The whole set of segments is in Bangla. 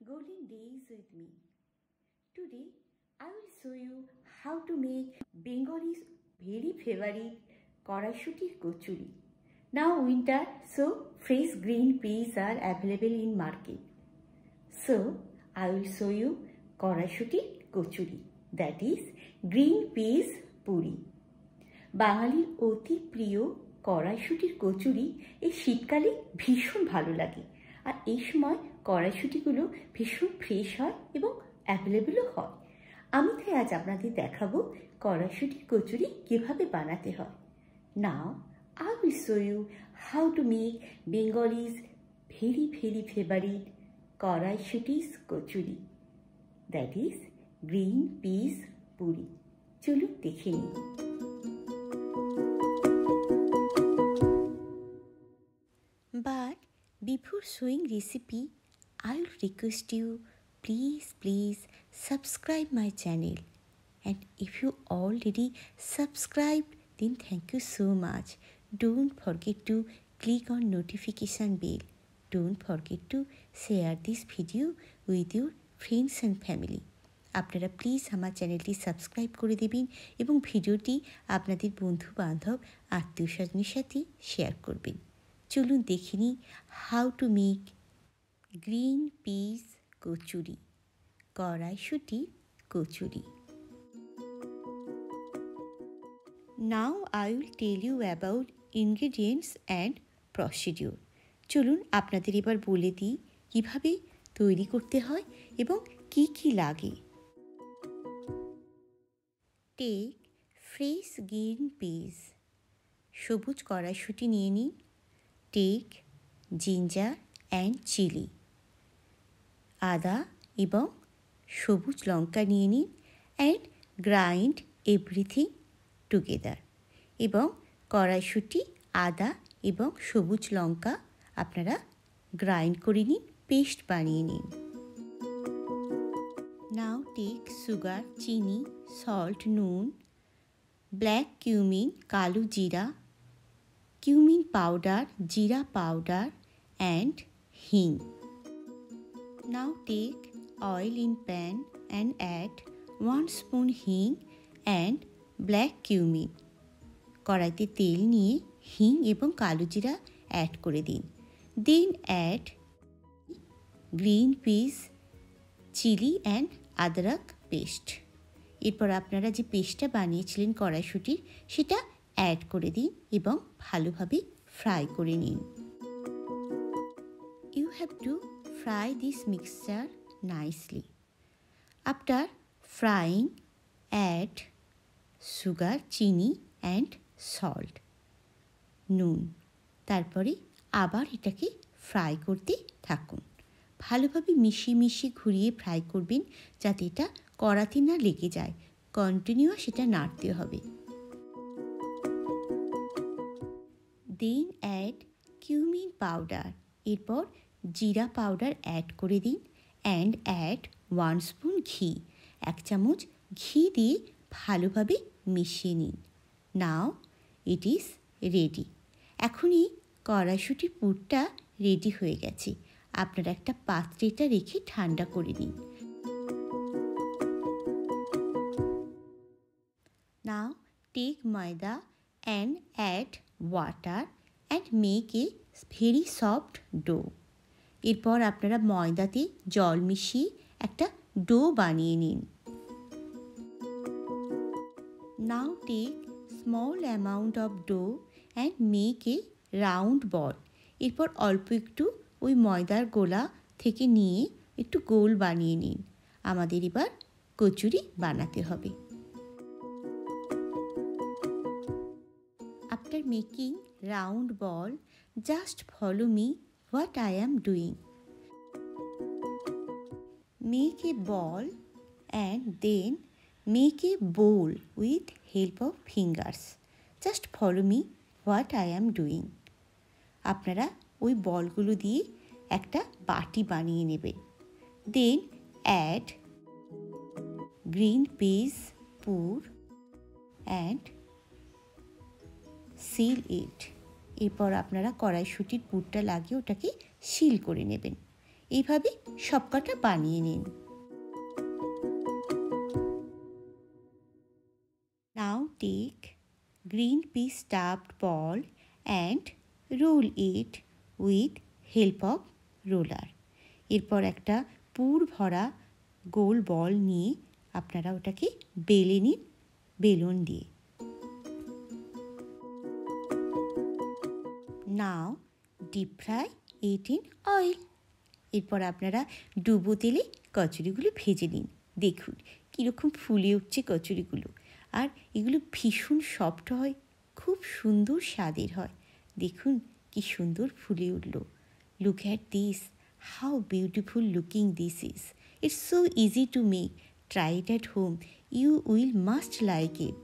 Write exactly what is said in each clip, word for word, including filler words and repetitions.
golden days with me. Today I will show you how to make Bengal's very favorite Koraishuti Kochuri. Now winter, so fresh green peas are available in market. So I will show you Koraishuti Kochuri, that is green peas puri. বাঙালির অতি প্রিয় কড়াইশুঁটির কচুরি এই শীতকালে ভীষণ ভালো লাগে। আর এই সময় কড়াইশুঁটিগুলো ভীষণ ফ্রেশ হয় এবং অ্যাভেলেবলও হয়। আমি তাই আজ আপনাদের দেখাবো কড়াইশুঁটির কচুরি কিভাবে বানাতে হয়। নাও I will show you how to make Bengal's very very favorite কড়াইশুঁটির kachori, that is green peas puri. চলুন দেখে নিই। But before showing recipe, I'll request you, please, please subscribe my channel. And if you already subscribed, then thank you so much. Don't forget to click on notification bell. Don't forget to share this video with your friends and family. আপনারা প্লিজ আমার চ্যানেলটি সাবস্ক্রাইব করে দেবেন এবং ভিডিওটি আপনাদের বন্ধু বান্ধব আত্মীয় স্বজনের সাথে শেয়ার করবেন। চলুন দেখে নিই how to make green peas kachori, কড়াইশুঁটি kachori. Now I will tell you about ingredients and procedure. চলুন আপনাদের এবার বলে দিই কীভাবে তৈরি করতে হয় এবং কি কি লাগে। টেক ফ্রেশ গ্রিন পিস, সবুজ কড়াইশুঁটি নিয়ে নিন। টেক জিঞ্জার অ্যান্ড চিলি, আদা এবং সবুজ লঙ্কা নিয়ে নিন অ্যান্ড গ্রাইন্ড এভরিথিং টুগেদার। এবং কড়াইশুঁটি, আদা এবং সবুজ লঙ্কা আপনারা গ্রাইন্ড করে নিন, পেস্ট বানিয়ে নিন। নাও টেক সুগার, চিনি, সল্ট, নুন, ব্ল্যাক কিউমিন, কালো জিরা, cumin powder, jeera powder and hing. Now take oil in pan and add one spoon hing and black cumin. কড়াইতে তেল নিয়ে হিং এবং কালো জিরা অ্যাড করে দিন। Then add green peas, chilli and adrak paste. এরপর আপনারা যে পেস্টটা বানিয়েছিলেন কড়াইশুঁটির সেটা অ্যাড করে দিন এবং ভালোভাবে ফ্রাই করে নিন। You have to fry this mixture nicely. After frying add sugar, চিনি অ্যান্ড সল্ট, নুন। তারপরে আবার এটাকে ফ্রাই করতে থাকুন। ভালোভাবে মিশিয়ে মিশিয়ে ঘুরিয়ে ফ্রাই করবেন যাতে এটা কড়াতে না লেগে যায়। কন্টিনিউয়াস সেটা নাড়তে হবে। দেন অ্যাড কিউমিন পাউডার, এরপর জিরা পাউডার অ্যাড করে দিন অ্যান্ড অ্যাড ওয়ান স্পুন ঘি, এক চামচ ঘি দিয়ে ভালোভাবে মিশিয়ে নিন। Now it is ready. এখনই কড়াইশুঁটির পুরটা রেডি হয়ে গেছে। আপনারা একটা পাত্রে এটা রেখে ঠান্ডা করে নিন। Now take maida and add water and make a very soft dough. এরপর আপনারা ময়দাতে জল মিশিয়ে একটা ডো বানিয়ে নিন। Now take small amount of dough and make a round ball. এরপর অল্প একটু ওই ময়দার গোলা থেকে নিয়ে একটু গোল বানিয়ে নিন। আমাদের এবার কচুরি বানাতে হবে। After making round ball, just follow me what I am doing. Make a ball and then make a bowl with help of fingers. Just follow me what I am doing. আপনারা ওই বলগুলো দিয়ে একটা বাটি বানিয়ে নেবেন। Then add green peas pur and seal it. এরপর আপনারা কড়াইশুঁটির পুরটা লাগিয়ে ওটাকে সিল করে নেবেন। এইভাবে সবকটা বানিয়ে নিন। Now take green pea stuffed ball and roll it with help of roller. এরপর একটা পুর ভরা গোল বল নিয়ে আপনারা ওটাকে বেলে নিন বেলুন দিয়ে। Now deep fry it in oil. এরপর আপনারা ডুবো তেলে কচুরিগুলো ভেজে নিন। দেখুন কীরকম ফুলে উঠছে কচুরিগুলো, আর এগুলো ভীষণ সফট হয়, খুব সুন্দর স্বাদের হয়। দেখুন কি সুন্দর ফুলে উঠল। Look at this, how beautiful looking this is. It's so easy to make, try it at home, you will must like it.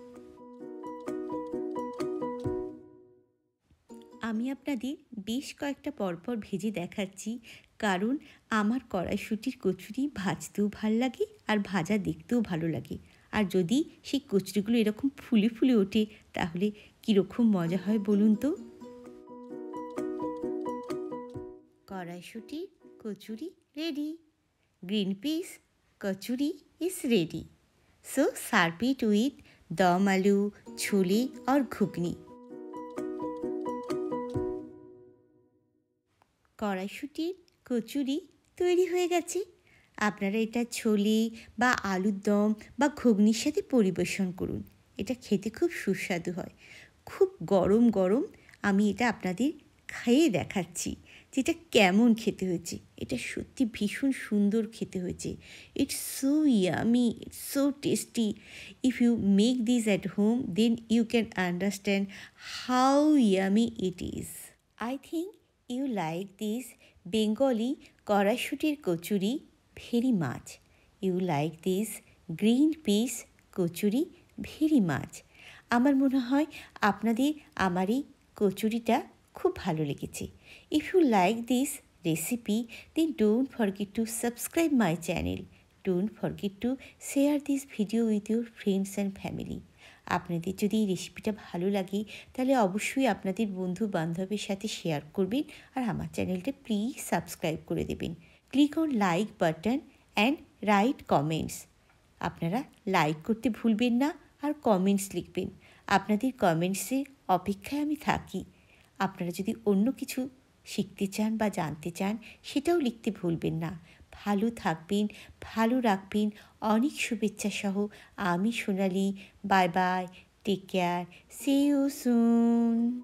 আমি আপনাদের বেশ কয়েকটা পরপর ভেজে দেখাচ্ছি, কারণ আমার কড়াইশুঁটির কচুরি ভাজতেও ভালো লাগে আর ভাজা দেখতেও ভালো লাগে। আর যদি সেই কচুরিগুলো এরকম ফুলে ফুলে ওঠে তাহলে কীরকম মজা হয় বলুন তো। কড়াইশুঁটির kachori ready, green peas kachori is ready. So serve it with dum aloo, ছোলে আর ঘুগনি। কড়াইশুঁটির কচুরি তৈরি হয়ে গেছে। আপনারা এটা ছোলে বা আলুর দম বা ঘুগনির সাথে পরিবেশন করুন। এটা খেতে খুব সুস্বাদু হয়। খুব গরম গরম আমি এটা আপনাদের খেয়ে দেখাচ্ছি যেটা কেমন খেতে হয়েছে। এটা সত্যি ভীষণ সুন্দর খেতে হয়েছে। It's so yummy, it's so tasty. If you make this at home then you can understand how yummy it is. I think you like this Bengali কড়াইশুঁটির kachori very much. You like this green peas kachori very much. আমার মনে হয় আপনাদের আমার এই কচুরিটা খুব ভালো লেগেছে। If you like this recipe then don't forget to subscribe my channel. Don't forget to share this video with your friends and family. আপনাদের যদি এই রেসিপিটা ভালো লাগে তাহলে অবশ্যই আপনাদের বন্ধু বান্ধবের সাথে শেয়ার করবেন, আর আমার চ্যানেলটা প্লিজ সাবস্ক্রাইব করে দেবেন। Click on like button and write comments. আপনারা লাইক করতে ভুলবেন না আর কমেন্টস লিখবেন। আপনাদের কমেন্টসের অপেক্ষায় আমি থাকি। আপনারা যদি অন্য কিছু শিখতে চান বা জানতে চান সেটাও লিখতে ভুলবেন না। ভালো থাকবেন, ভালো রাখবেন। অনেক শুভেচ্ছা সহ আমি Sonali. Bye bye, take care, see you soon.